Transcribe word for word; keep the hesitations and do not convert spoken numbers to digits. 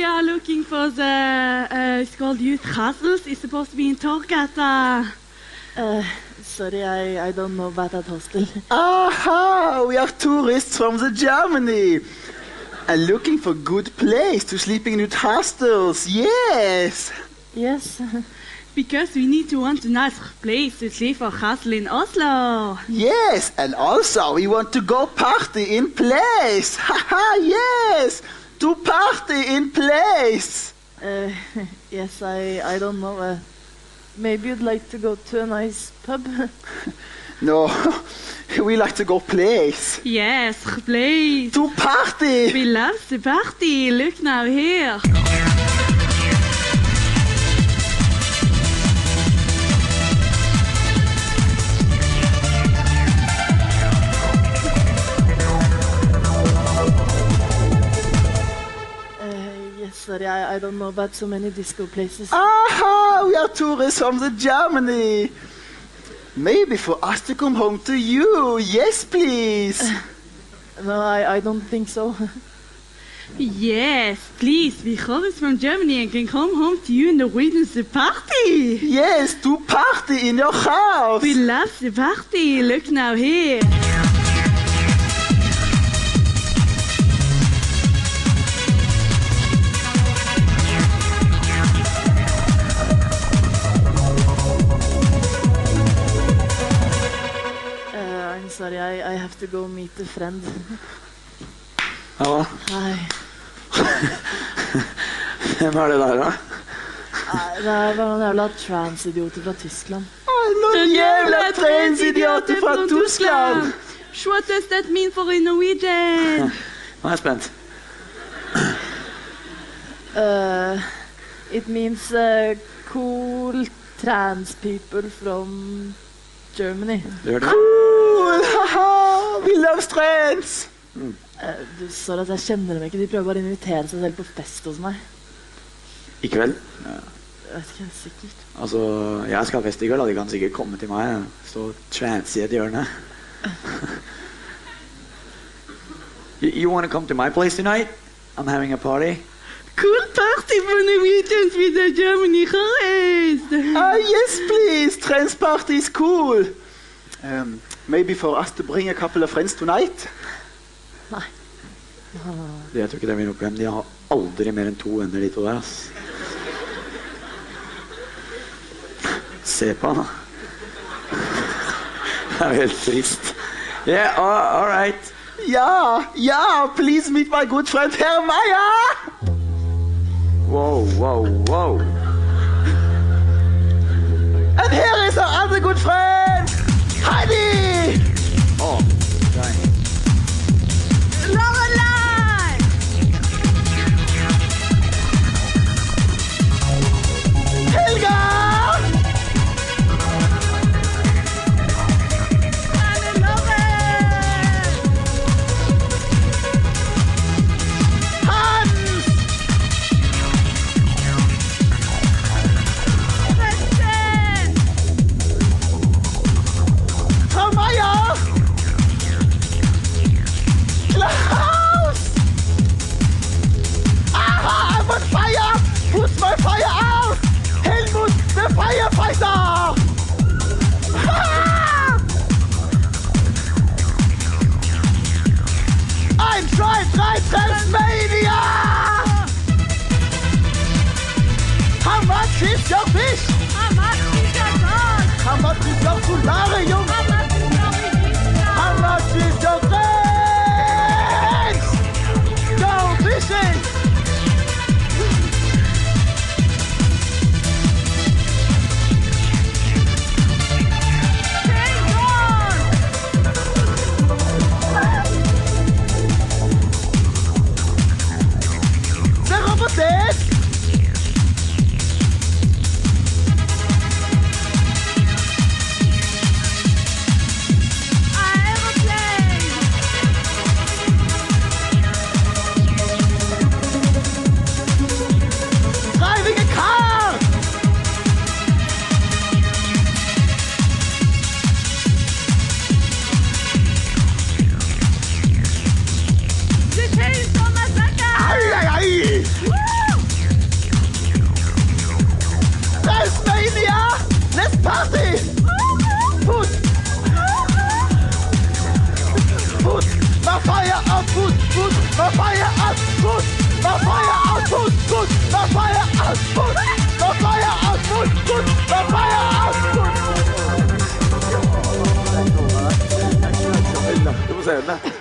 are looking for the, uh, it's called Youth Castles. It's supposed to be in Torgata. Uh, sorry, I, I don't know about that hostel. Aha, we are tourists from the Germany. And looking for good place to sleep in youth hostels. Yes. Yes. Because we need to want a nice place to sleep for castle in Oslo. Yes, and also we want to go party in place. Haha, yes. To party in place. Uh, yes, I, I don't know. Uh, maybe you'd like to go to a nice pub? No, we like to go place. Yes, place. To party. We love the party. Look now here. Sorry, I, I don't know about so many disco places. Aha, we are tourists from the Germany. Maybe for us to come home to you. Yes, please. Uh, no, I, I don't think so. Yes, please. We come from Germany and can come home to you in the witness the party. Yes, to party in your house. We love the party. Look now here. Sorry, I, I have to go meet a friend. Hallo? Hei. Hvem er det der, da? Nei, det er bare noen jævla transidioter fra Tyskland. Noen jævla transidioter fra Tyskland! What does that mean for a Norwegian? Nå er jeg spent. Uh, it means uh, cool trans people from Germany. Det det. Cool! Haha! We love trans! Mm. Uh, du så at jeg kjenner dem ikke. De prøver bare å invitere seg selv på fest hos meg. I kveld? Ja. Jeg vet ikke, sikkert. Altså, jeg skal ha fest i kveld, og de kan sikkert komme til meg. Så trans i et hjørne. you, you want to come to my place tonight? I'm having a party. Cool party for Norwegians with the Germany Christ. Ah, yes, please. Trans party is cool. Um, maybe for us to bring a couple of friends tonight? Nei. Jeg tror ikke det blir noe problem. De har aldri mer enn to venner, de to der, ass. Se på han, da. Det er helt trist. Yeah, all, all right. Ja, ja, please meet my good friend Hermaya! Wow, wow, wow. And here is our other good friend, Heidi! Oh, dang. Lorelei! Helga! Never.